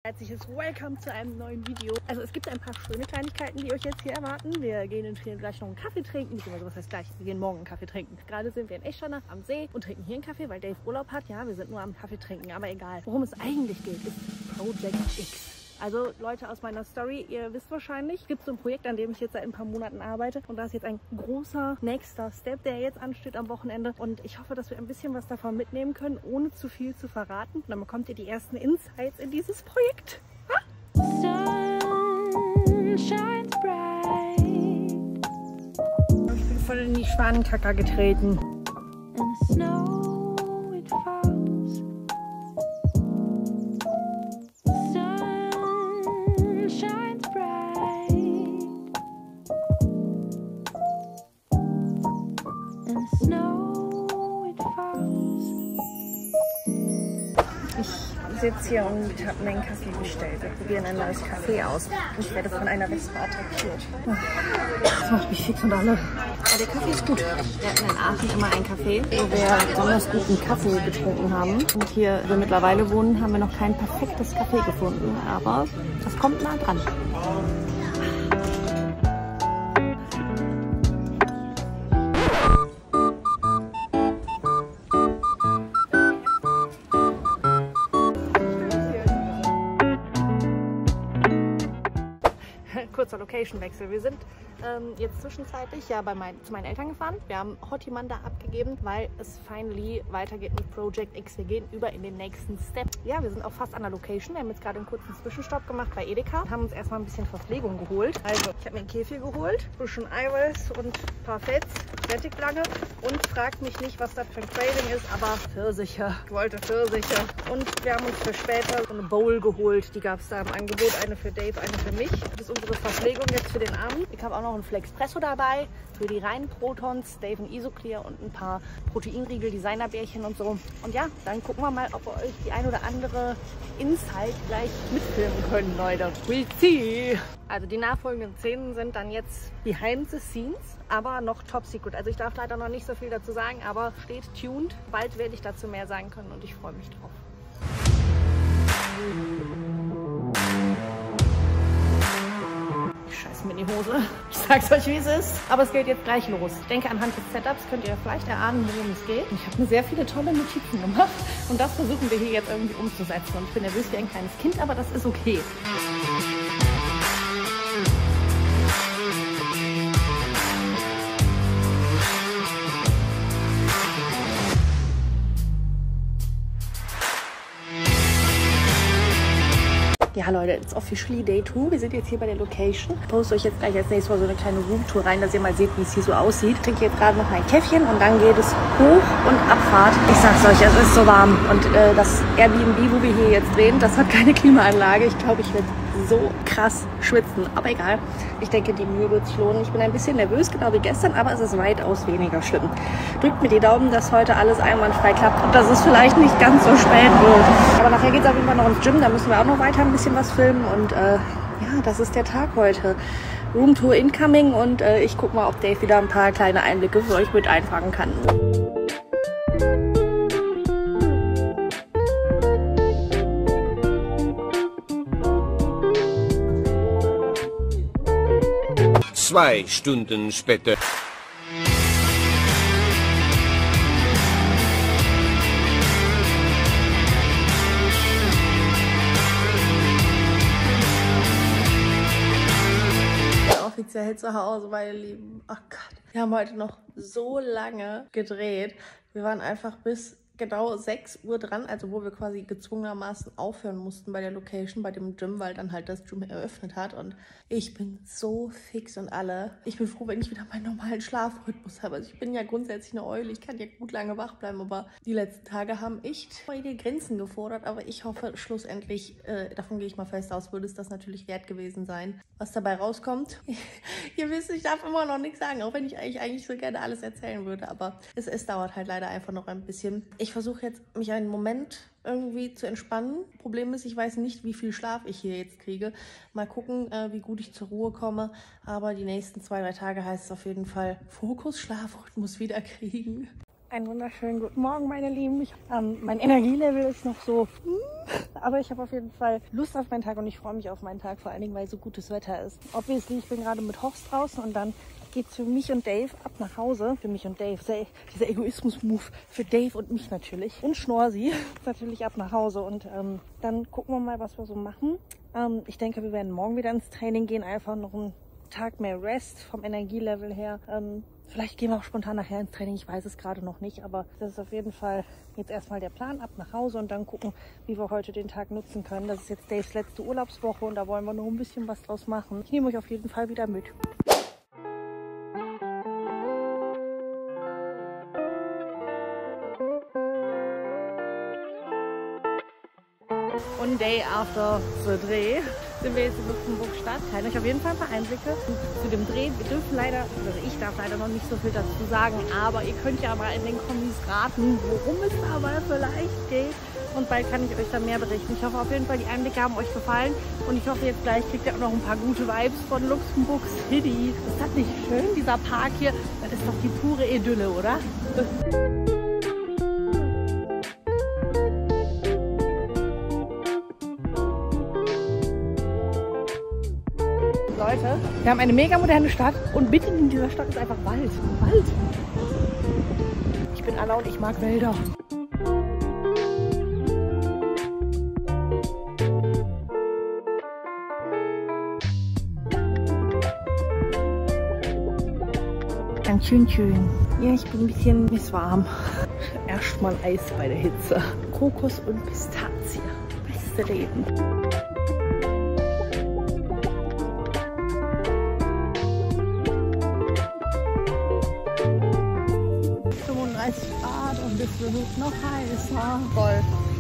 Herzliches Welcome zu einem neuen Video. Also es gibt ein paar schöne Kleinigkeiten, die euch jetzt hier erwarten. Wir gehen in Trier gleich noch einen Kaffee trinken, beziehungsweise was heißt gleich, wir gehen morgen einen Kaffee trinken. Gerade sind wir in Eschanach am See und trinken hier einen Kaffee, weil Dave Urlaub hat. Ja, wir sind nur am Kaffee trinken, aber egal. Worum es eigentlich geht, ist Project X. Also Leute aus meiner Story, ihr wisst wahrscheinlich, es gibt so ein Projekt, an dem ich jetzt seit ein paar Monaten arbeite. Und da ist jetzt ein großer nächster Step, der jetzt ansteht am Wochenende. Und ich hoffe, dass wir ein bisschen was davon mitnehmen können, ohne zu viel zu verraten. Und dann bekommt ihr die ersten Insights in dieses Projekt. Ich bin voll in die Schwanenkacker getreten. Ich sitze hier und habe mir einen Kaffee bestellt. Wir probieren ein neues Café aus. Ich werde von einer Wespe attackiert. Das macht mich fix und alle. Aber der Kaffee ist gut. Wir hatten in Aachen immer ein Café, wo wir besonders guten Kaffee getrunken haben. Und hier, wo wir mittlerweile wohnen, haben wir noch kein perfektes Café gefunden. Aber das kommt nah dran. Kurzer Location-Wechsel. Wir sind jetzt zwischenzeitlich ja zu meinen Eltern gefahren. Wir haben Hottimanda abgegeben, weil es finally weitergeht mit Project X. Wir gehen über in den nächsten Step. Ja, wir sind auch fast an der Location. Wir haben jetzt gerade einen kurzen Zwischenstopp gemacht bei Edeka. Haben uns erstmal ein bisschen Verpflegung geholt. Also, ich habe mir einen Kefir geholt, ein bisschen Eiweiß und ein paar Fets. Fertig lange. Und fragt mich nicht, was das für ein Craving ist, aber Pfirsiche. Ich wollte Pfirsiche. Und wir haben uns für später so eine Bowl geholt. Die gab es da im Angebot. Eine für Dave, eine für mich. Das ist unsere Verpflegung jetzt für den Abend. Ich habe auch noch einen Flexpresso dabei für die reinen Protons, Dave ein Isoclear und ein paar Proteinriegel, Designerbärchen und so. Und ja, dann gucken wir mal, ob wir euch die ein oder andere Insight gleich mitfilmen können, Leute. We'll see! Also die nachfolgenden Szenen sind dann jetzt behind the scenes, aber noch top secret. Also ich darf leider noch nicht so viel dazu sagen, aber steht tuned. Bald werde ich dazu mehr sagen können und ich freue mich drauf. Scheiß mir in die Hose. Ich sag's euch, wie es ist. Aber es geht jetzt gleich los. Ich denke, anhand des Setups könnt ihr vielleicht erahnen, worum es geht. Ich habe mir sehr viele tolle Notizen gemacht und das versuchen wir hier jetzt irgendwie umzusetzen. Und ich bin nervös wie ein kleines Kind, aber das ist okay. Ja Leute, it's officially Day 2. Wir sind jetzt hier bei der Location. Ich poste euch jetzt gleich als nächstes Mal so eine kleine Roomtour rein, dass ihr mal seht, wie es hier so aussieht. Ich trinke jetzt gerade noch ein Käffchen und dann geht es hoch und Abfahrt. Ich sag's euch, es ist so warm. Und das Airbnb, wo wir hier jetzt drehen, das hat keine Klimaanlage. Ich glaube, ich werde so krass schwitzen. Aber egal. Ich denke, die Mühe wird sich lohnen. Ich bin ein bisschen nervös, genau wie gestern, aber es ist weitaus weniger schlimm. Drückt mir die Daumen, dass heute alles einwandfrei klappt und dass es vielleicht nicht ganz so spät wird. Aber nachher geht es auf jeden Fall noch ins Gym. Da müssen wir auch noch weiter ein bisschen was filmen. Und ja, das ist der Tag heute. Roomtour incoming und ich gucke mal, ob Dave wieder ein paar kleine Einblicke für euch mit einfangen kann. Zwei Stunden später. Offiziell zu Hause, meine Lieben. Oh Gott. Wir haben heute noch so lange gedreht. Wir waren einfach bis genau 6 Uhr dran, also wo wir quasi gezwungenermaßen aufhören mussten bei der Location, bei dem Gym, weil dann halt das Gym eröffnet hat. Und ich bin so fix und alle. Ich bin froh, wenn ich wieder meinen normalen Schlafrhythmus habe. Also ich bin ja grundsätzlich eine Eule, ich kann ja gut lange wach bleiben, aber die letzten Tage haben echt meine Grenzen gefordert. Aber ich hoffe schlussendlich, davon gehe ich mal fest aus, würde es das natürlich wert gewesen sein, was dabei rauskommt. Ihr wisst, ich darf immer noch nichts sagen, auch wenn ich eigentlich so gerne alles erzählen würde. Aber es dauert halt leider einfach noch ein bisschen. Ich versuche jetzt, mich einen Moment irgendwie zu entspannen. Problem ist, ich weiß nicht, wie viel Schlaf ich hier jetzt kriege. Mal gucken, wie gut ich zur Ruhe komme. Aber die nächsten 2, 3 Tage heißt es auf jeden Fall Fokus, Schlafrhythmus wieder kriegen. Einen wunderschönen guten Morgen, meine Lieben. Mein Energielevel ist noch so, aber ich habe auf jeden Fall Lust auf meinen Tag und ich freue mich auf meinen Tag, vor allen Dingen, weil so gutes Wetter ist. Obviously, ich bin gerade mit Horst draußen und dann geht's für mich und Dave ab nach Hause. Für mich und Dave, dieser Egoismus-Move für Dave und mich natürlich. Und Schnorsi natürlich ab nach Hause und dann gucken wir mal, was wir so machen. Ich denke, wir werden morgen wieder ins Training gehen, einfach noch einen Tag mehr Rest vom Energielevel her. Vielleicht gehen wir auch spontan nachher ins Training, ich weiß es gerade noch nicht, aber das ist auf jeden Fall jetzt erstmal der Plan, ab nach Hause und dann gucken, wie wir heute den Tag nutzen können. Das ist jetzt Daves letzte Urlaubswoche und da wollen wir noch ein bisschen was draus machen. Ich nehme euch auf jeden Fall wieder mit. One day after the Dreh sind wir jetzt in Luxemburg-Stadt. Ich teile euch auf jeden Fall ein paar Einblicke zu dem Dreh. Wir dürfen leider, also ich darf leider noch nicht so viel dazu sagen, aber ihr könnt ja mal in den Kommis raten, worum es dabei vielleicht geht. Und bald kann ich euch da mehr berichten. Ich hoffe auf jeden Fall, die Einblicke haben euch gefallen. Und ich hoffe, jetzt gleich kriegt ihr auch noch ein paar gute Vibes von Luxemburg City. Ist das nicht schön, dieser Park hier? Das ist doch die pure Idylle, oder? Leute, wir haben eine mega moderne Stadt und mitten in dieser Stadt ist einfach Wald. Wald. Ich bin Anna und ich mag Wälder. Ganz schön. Ja, ich bin ein bisschen misswarm. Erstmal Eis bei der Hitze. Kokos und Pistazie. Beste Leben. Grad und es wird noch heißer. Voll.